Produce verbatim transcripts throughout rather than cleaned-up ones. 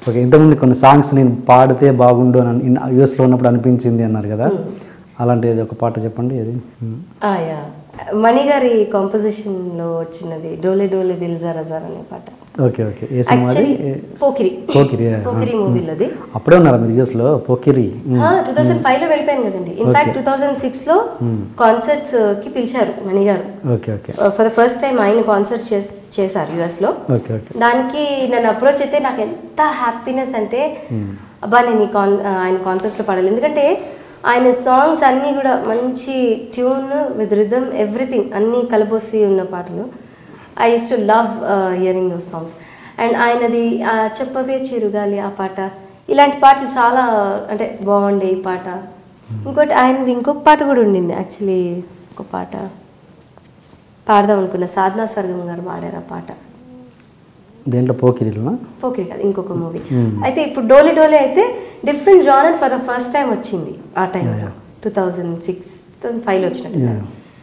Okay, ఇంతకుముందు కొన్ని songs నేను పాడితే బాగుండు అని యూఎస్లో ఉన్నప్పుడు అనిపించింది అన్నారు కదా, అలాంటి ఏది ఒక పాట చెప్పండి. అది మణి గారి కాంపోజిషన్లో వచ్చినది డోలే డోలే దిల్ జరా జరా అనే పాట. ఓకే ఓకే, ఏ సినిమా అది? పోకిరి. పోకిరి పోకిరి మూవీలోది. అప్పుడే ఉన్నారా మీరు యూఎస్లో? పోకిరి టూ థౌసండ్ ఫైవ్ లో వెళ్ళిపోయాను కదండి. ఇన్ఫాక్ట్ టూ థౌసండ్ సిక్స్ లో కాన్సర్ట్స్ కి పిలిచారు Mani garu. Okay okay, for the first time ఆయన కాన్సర్ట్ చేశారు యుఎస్ లో. ఓకే ఓకే, దానికి నన్ను అప్రోచ్ అయితే నాకు ఎంత హ్యాపీనెస్ అంటే అబ్బా నేను ఈ కాన్ ఆయన కాన్సర్ట్స్ లో పాడాలి. ఎందుకంటే ఆయన సాంగ్స్ అన్నీ కూడా మంచి ట్యూన్ విత్ రిథమ్ ఎవ్రీథింగ్ అన్నీ కలబోసి ఉన్న పాటలు. I used to love hearing those songs. And ఆయనది చెప్పవే చిరుగాలి ఆ పాట, ఇలాంటి పాటలు చాలా అంటే బాగుండే ఈ పాట. ఇంకోటి ఆయనది ఇంకొక పాట కూడా ఉండింది యాక్చువల్లీ, ఒక పాట పాడదాం అనుకున్న సాధనా సర్గం గారు పాడారు ఆ పాట. దేంట్లో? పోకిరిలోనా? పోకిరి కాదు, ఇంకొక మూవీ. అయితే ఇప్పుడు డోలే డోలే అయితే different genre for the first time వచ్చింది ఆ టైంలో, two thousand six two thousand ఫైవ్లో వచ్చినట్టు.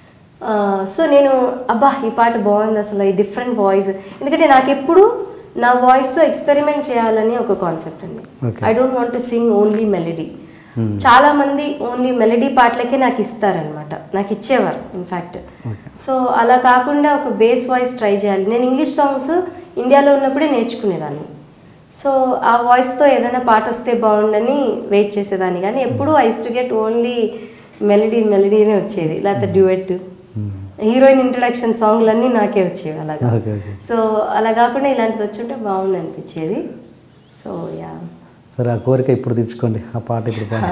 సో నేను అబ్బా ఈ పాట బాగుంది అసలు, ఈ డిఫరెంట్ వాయిస్. ఎందుకంటే నాకు ఎప్పుడు నా వాయిస్తో ఎక్స్పెరిమెంట్ చేయాలని ఒక కాన్సెప్ట్ అండి. I don't want to sing only melody. చాలా మంది ఓన్లీ మెలడీ పాటలకే నాకు ఇస్తారనమాట, నాకు ఇచ్చేవారు ఇన్ఫ్యాక్ట్. సో అలా కాకుండా ఒక బేస్ వాయిస్ ట్రై చేయాలి. నేను ఇంగ్లీష్ సాంగ్స్ ఇండియాలో ఉన్నప్పుడే నేర్చుకునేదాన్ని. సో ఆ వాయిస్తో ఏదైనా పాట వస్తే బాగుండని వెయిట్ చేసేదాన్ని, కానీ ఎప్పుడు I used to get only melody మెలడీనే వచ్చేది, లేకపోతే డ్యూయెట్, హీరోయిన్ ఇంట్రడక్షన్ సాంగ్లన్నీ నాకే వచ్చేవి అలాగా. సో అలా కాకుండా ఇలాంటిది వచ్చుంటే బాగుంది అనిపించేది. సో యా, సరే ఆ కోరిక ఇప్పుడు తెచ్చుకోండి, ఆ పాట ఇప్పుడు పాట.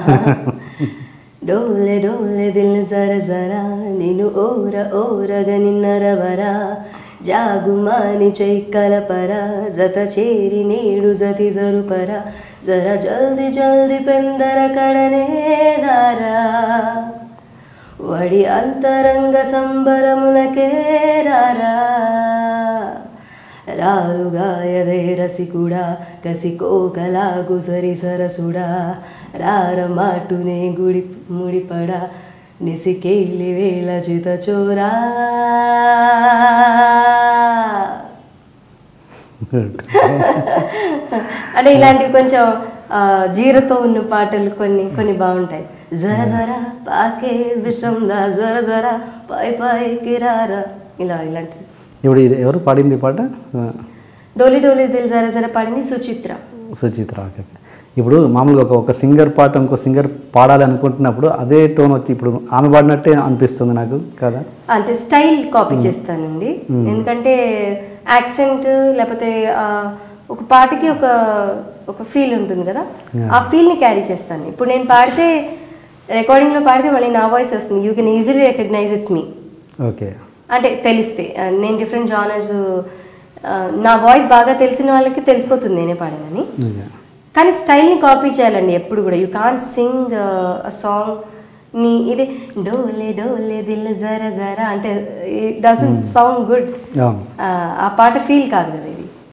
డోలే డోలే దిల్ జర జరా నిన్ను ఓర ఓరగా నిన్నరవరా జాగుమాని చైకలపరా జత చేరి నేడు జతి జరుపరా జర జల్ది జల్ది పెందర కడనే దారా వడి అంతరంగ సంబరమునకే రారా రారుగాయదే రసికుడా కసికోకలాగు సరి సరసుడా రారమాటునే గుడి ముడిపడా నిసికెళ్ళి వేల చిత చోరా. అంటే ఇలాంటివి కొంచెం జీరతో ఉన్న పాటలు కొన్ని కొన్ని బాగుంటాయి. జర జర పాకే విషంలా జర జర పై పైకి రారా, ఇలా ఇలాంటి. ఇప్పుడు ఇది ఎవరు పాడింది పాట? డోలీ డోలీ దిల్ జర జర పాడింది సుచిత్ర. సుచిత్ర, ఓకే. ఇప్పుడు మామూలుగా ఒక ఒక సింగర్ పాట ఇంకో సింగర్ పాడాలి అనుకుంటున్నప్పుడు అదే టోన్ వచ్చి ఇప్పుడు ఆమె పాడినట్టే అనిపిస్తుంది నాకు కదా. అంటే స్టైల్ కాపీ చేస్తానండి, ఎందుకంటే యాక్సెంట్ లేకపోతే ఒక పాటకి ఒక ఒక ఫీల్ ఉంటుంది కదా, ఆ ఫీల్ని క్యారీ చేస్తాను. ఇప్పుడు నేను పాడితే రికార్డింగ్లో పాడితే మళ్ళీ నా వాయిస్ వస్తుంది, you can easily recognise it's me. Okay, అంటే తెలిస్తే నేను డిఫరెంట్ జానర్స్, నా వాయిస్ బాగా తెలిసిన వాళ్ళకి తెలిసిపోతుంది నేనే పాడానని. కానీ స్టైల్ని కాపీ చేయాలండి ఎప్పుడు కూడా. You can't sing a song నీ ఇది డోలే డోలే దిల్ జర జరా అంటే ఇట్ డజంట్ సౌండ్ గుడ్, ఆ పాట ఫీల్ కాదు కదా ఇది.